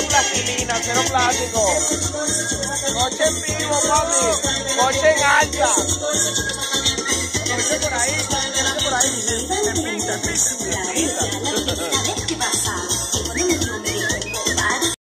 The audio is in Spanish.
plastilina, cero plástico. Coche en vivo, papi. Coche en alta. Coche por ahí, me pinta.